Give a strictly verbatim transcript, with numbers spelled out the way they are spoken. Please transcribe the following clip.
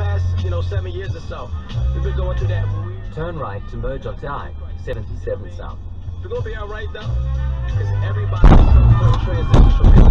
past, you know, seven years or so. We've been going through that. Turn right to merge onto I seventy-seven South. We're gonna be alright though, because everybody's so transition from